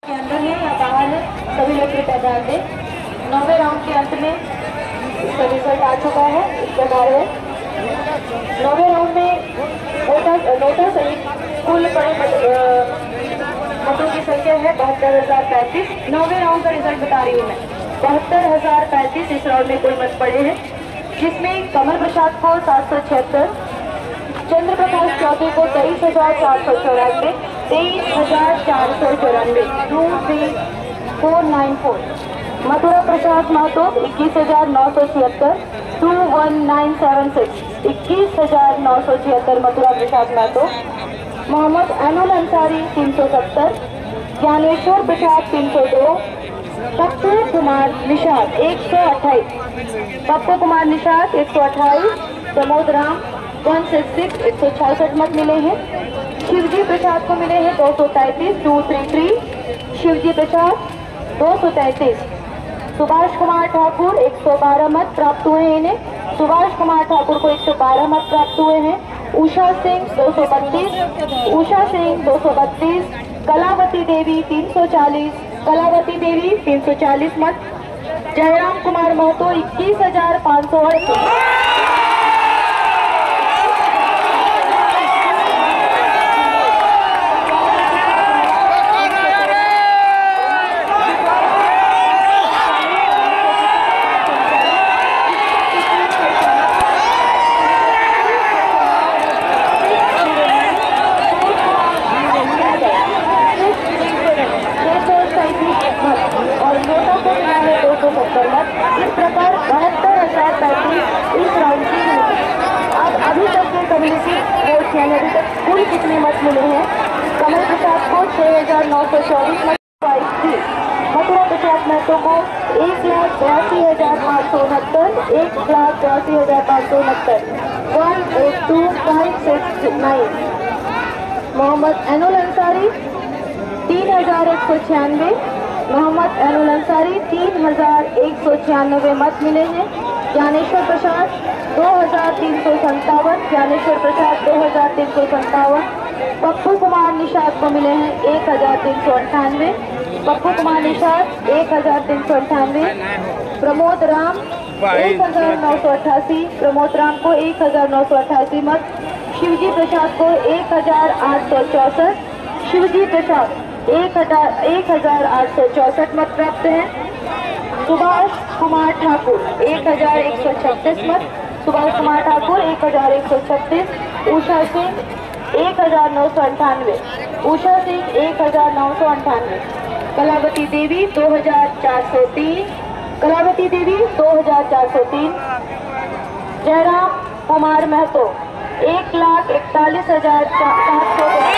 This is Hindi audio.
के अंदर है या बाहर है, सभी लोग कृपया ध्यान दें। 9वें राउंड के अंत में इसका रिजल्ट आ चुका है, इस प्रकार है। 9वें राउंड में नोटा सहित कुल मतों की संख्या है 72,035। 9वें राउंड का रिजल्ट बता रही हूँ मैं। 72,035 इस राउंड में कुल मत पड़े हैं, जिसमें कमल प्रसाद को 776, चंद्र प्रकाश चौधरी को 23,494, 23,494, 23494। मथुरा प्रसाद महतो 21,976, 21976, 21,976 मथुरा प्रसाद महतो। मोहम्मद अनुल अंसारी 370, ज्ञानेश्वर प्रसाद 302, पप्पू कुमार निषाद 128, पप्पू कुमार निषाद 128, प्रमोद राम 166 166 मत मिले हैं। शिवजी प्रसाद को मिले हैं 233, 233, शिवजी प्रसाद 233। सुभाष कुमार ठाकुर 112 मत प्राप्त हुए हैं इन्हें। सुभाष कुमार ठाकुर को 112 मत प्राप्त हुए हैं। उषा सिंह 232, उषा सिंह 232, कलावती देवी 340, कलावती देवी 340 मत। जयराम कुमार महतो 21,538। इस प्रकार 72,035 इस राउंड की हुई। अब अभी तक के कम्युनिटी वोट यानी अभी तक कुल कितने मत मिले हैं? कमल प्रसाद को 6,924 मत पाई थी। मथुरा प्रसाद महतो को 1,82,569, 1,82,569, 182,569। मोहम्मद अनुल अंसारी 3,196, मोहम्मद अनुल अंसारी 3,196 मत मिले हैं। ज्ञानेश्वर प्रसाद 2,357, ज्ञानेश्वर प्रसाद 2,357। पप्पू कुमार निषाद को मिले हैं 1,398, पप्पू कुमार निषाद 1,398। प्रमोद राम 1,988, प्रमोद राम को 1,988 मत। शिवजी प्रसाद को 1,864, शिवजी प्रसाद 1,864 मत प्राप्त हैं। सुभाष कुमार ठाकुर 1,136 मत, सुभाष कुमार ठाकुर 1,136। उषा सिंह 1,998, उषा सिंह 1,998। कलावती देवी 2,403, कलावती देवी 2,403। जयराम कुमार महतो 1,41,700।